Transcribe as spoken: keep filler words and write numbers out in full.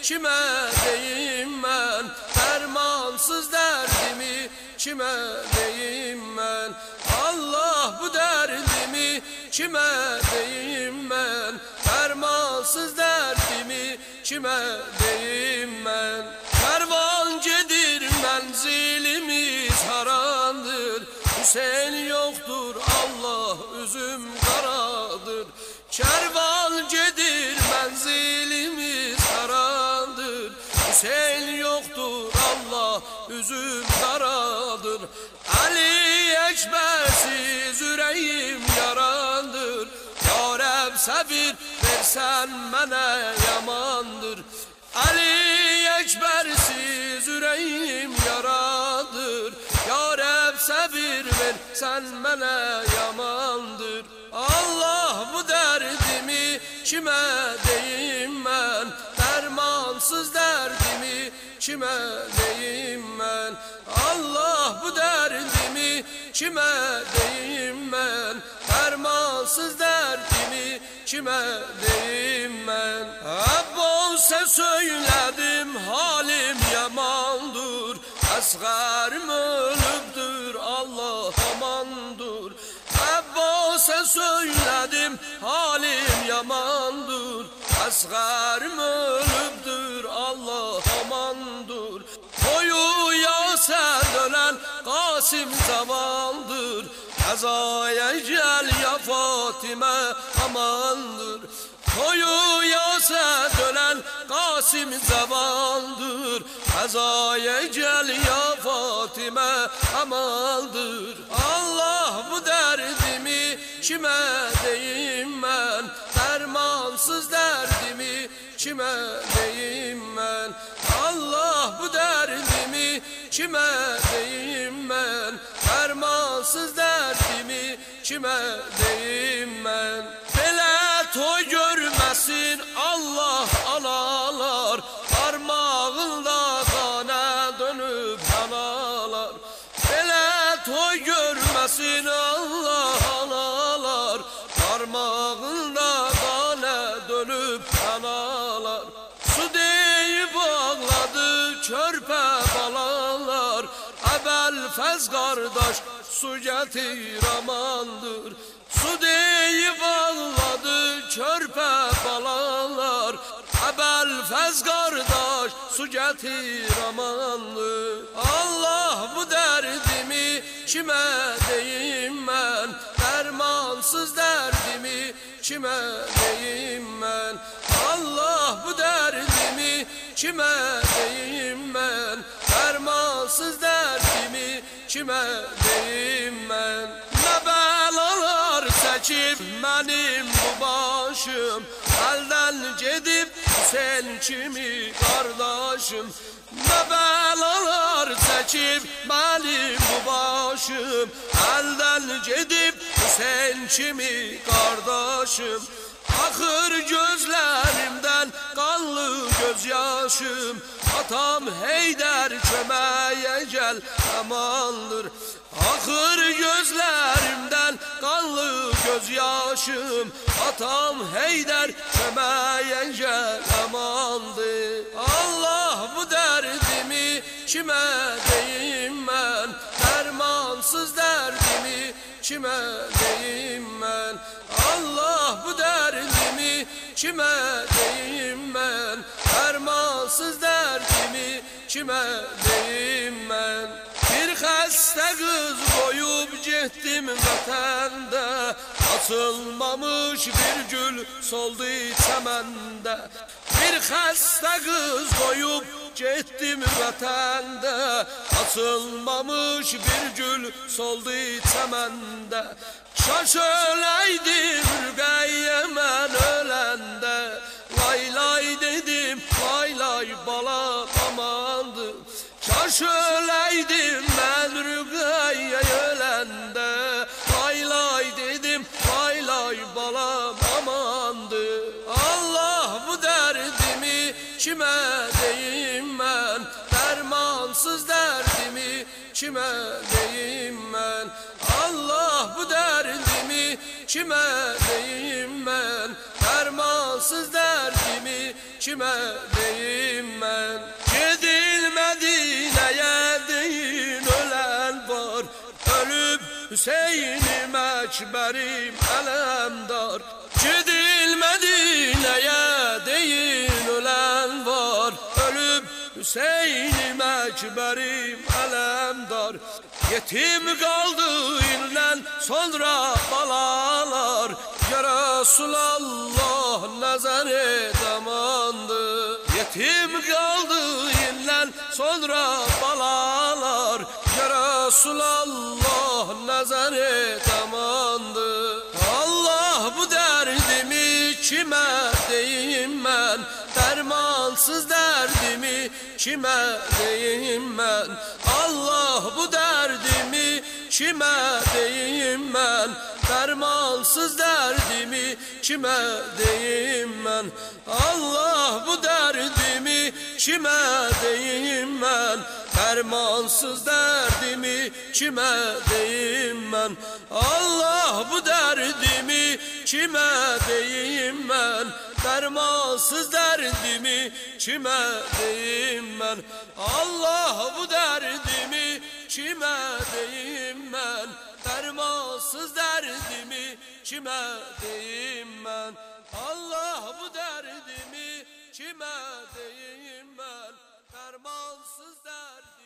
kime deyim ben? Dermansız derdimi kime deyim ben? Allah bu derdimi kime deyim ben? Dermansız derdimi kime deyim ben? Kervancıdır menzilimiz harandır, Hüseyin yoktur Allah üzüm karadır. Kervancıdır menzilimiz harandır, Hüseyin yoktur Allah üzüm karadır. Ali Ekbersiz yüreğim yarandır, Ya Rab sabir versen bana yamandır. Ali Ekbersiz yüreğim yaradır, Ya Rab sabir versen bana yamandır. Allah bu derdimi kime deyim ben? Dermansız derdimi kime deyim ben? Allah bu derdimi kime deyim ben? Dermansız derdimi kime deyim ben? Hep olsa söyledim halim yamandır, Asgarım ölüptür Allah amandır. Hep olsa söyledim halim yamandır, Asgarım ölüptür Allah amandır. Boyu yasa dönen Kasım zavaldır, Kazaya gel ya Fatime amandır. Boyu yasa dönen Kasım zavaldır, Kazaya gel ya Fatime amandır. Allah bu derdimi kime deyim ben? Dermansız derdimi kime deyim ben? Allah bu derdimi kime deyim ben? Dermansız derdimi kime deyim ben? Belə toy görməsin Allah analar, parmağında qana dönüb analar. Belə toy görməsin Allah analar, parmağında qana dönüb analar. Su deyib ağladı körpə balalar, Əbəl fəz qardaş su gətir amandır. Su deyib ağladı körpə balalar, Əbəl fəz qardaş su gətir amandır. Allah bu derdimi kime deyim ben? Dermansız derdimi kime deyim ben? Allah bu derdimi kime deyim ben? Dermansız derdimi kime deyim ben? Ne belalar çekip benim bu başım, elden gedib sen kimi kardeşim. Ne belalar çekip benim bu başım, elden gedib sen kimi kardeşim. Akır gözlerimden kanlı gözyaşım, atam Heydər köməyə gel amandır. Akır gözlerimden kanlı gözyaşım, atam Heydər köməyə gel amandır. Allah bu derdimi kime deyim ben? Dermansız derdimi kime deyim ben? Allah bu derdimi kime deyim ben? Dermansız derdimi kime deyim ben? Bir xəstə qız qoyub getdim vətəndə, açılmamış bir gül soldu çəməndə. Bir xəstə qız qoyub getdim vətəndə, açılmamış bir gül soldu çəməndə. Şaş öləydim Rüqəyyə mən öləndə, lay lay dedim lay lay bala amandır. Şaş öləydim mən Rüqəyyə öləndə, lay lay dedim lay lay balam amandır. Allah bu derdimi kime deyim ben? Dermansız derdimi kime deyim ben? Allah bu derdimi kime deyim ben? Dermansız dermansız derdimi kime deyim ben? Gedil Medine'ye deyin ölen var, ölüp Hüseyin-i Mekberim elemdar. Gedil Medine'ye deyin ölen var, ölüp Hüseyin-i Mekberim elemdar. Yetim kaldı inden sonra balalar, ya Resulallah nazar et amandı. Yetim kaldı inden sonra balalar, ya Resulallah nazar et amandı. Allah bu derdimi kime deyim ben? Dermansız derdimi kime deyim ben? Allah bu derdimi kime deyim ben? Dermansız derdimi kime deyim ben? Allah bu derdimi kime deyim ben? Dermansız derdimi kime deyim ben? Allah bu derdimi kime deyim ben? Dermansız derdimi kime deyim ben? Allah bu derdimi kime deyim ben? Dermansız derdimi kime deyim ben? Allah bu derdimi kime deyim ben? Dermansız derdimi